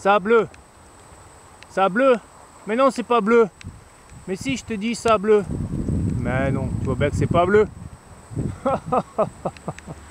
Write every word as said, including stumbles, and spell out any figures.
Ça bleu. Ça bleu. Mais non, c'est pas bleu. Mais si, je te dis ça bleu. Mais non, tu vois bien que c'est pas bleu.